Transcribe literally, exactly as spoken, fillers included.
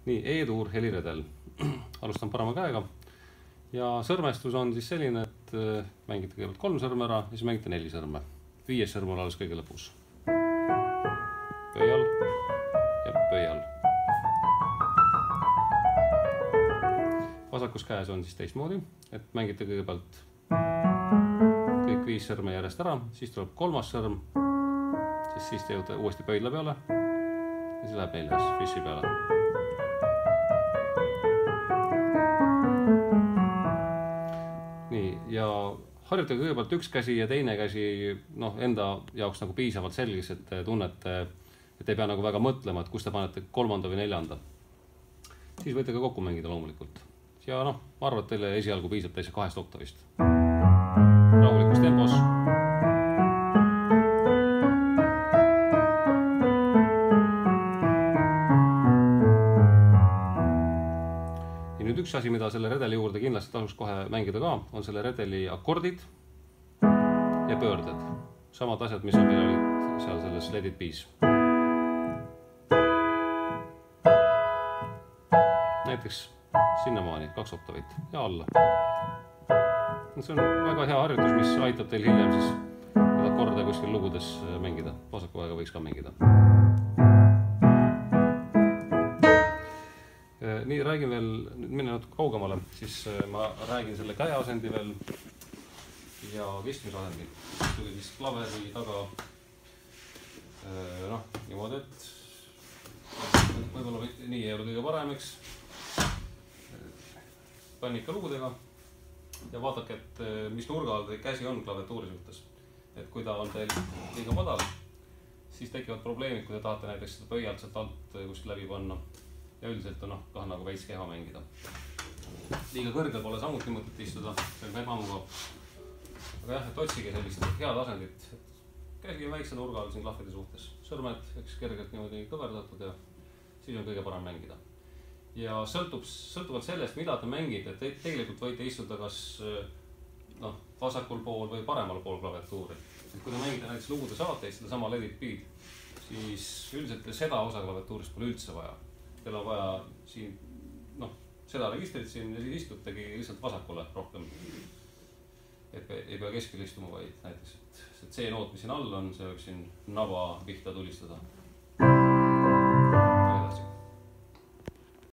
nii, E-tuur, heliredel. Alustan parema käega. Ja sõrmestus on siis selline, et mängite kõigepealt kolm sõrme ära ja siis mängite neli sõrme. Viies sõrm on alles kõige lõpus. Pöial ja pöial. Vasakus käes on siis teistmoodi, et mängite kõigepealt kõik viis sõrme järjest ära, siis tuleb kolmas sõrm, siis, siis te jõute uuesti pöidla peale ja siis läheb neljas fissi peale. Nii, ja harjutage kõigepealt üks käsi ja teine käsi noh, enda jaoks nagu piisavalt selgeks, et te tunnete, et ei pea nagu väga mõtlema, et kus te panete kolmanda või neljanda. Siis võite ka kokku mängida loomulikult. Ja noh, ma arvan, et teile esialgu piisab täitsa kahest oktavist. Rahulikus tempos. Ja nüüd üks asi, mida selle redeli juurde kindlasti tasuks kohe mängida ka, on selle redeli akordid ja pöörded. Samad asjad, mis on meil olid seal selles Let It Be's. Näiteks sinnamaani, kaks oktavit ja alla. See on väga hea harjutus, mis aitab teil hiljem siis need akorde kuskil lugudes mängida. Vasaku aega võiks ka mängida. Nii, räägin veel, nüüd minna natuke kaugemale, siis ma räägin selle käeasendi veel ja kestmisasendi. Tuli siis klaveri taga noh, niimoodi, et võib-olla nii ei ole kõige parem, eks. Panin ikka lugudega ja vaadake, et mis nurga all teil käsi on klaviatuuri suhtes. Et kui ta on teil liiga madal, siis tekivad probleemid, kui te tahate näiteks seda pöialt sealt alt kuskil läbi panna. Ja üldiselt on noh, ka nagu veits keha mängida. Liiga kõrgel pole samuti mõtet istuda, see on ka ebamugav. Aga jah, et otsige sellist head asendit. Käsi on väikse nurga all siin klahvide suhtes. Sõrmed, eks kergelt niimoodi kõverdatud ja siis on kõige parem mängida. Ja sõltub, sõltuvalt sellest, mida te mängite, et te, tegelikult võite istuda kas noh, vasakul pool või paremal pool klaviatuuri. Et kui te mängite näiteks lugude saateid, seda sama Let It Be'd, siis üldiselt seda osa klaviatuurist pole üldse vaja. Teil on vaja siin, noh, seda registrit siin ja siis istutegi lihtsalt vasakule rohkem. Et ei pea keskele istuma, vaid näiteks, et see C-noot, mis siin all on, see võib siin naba pihta tulistada.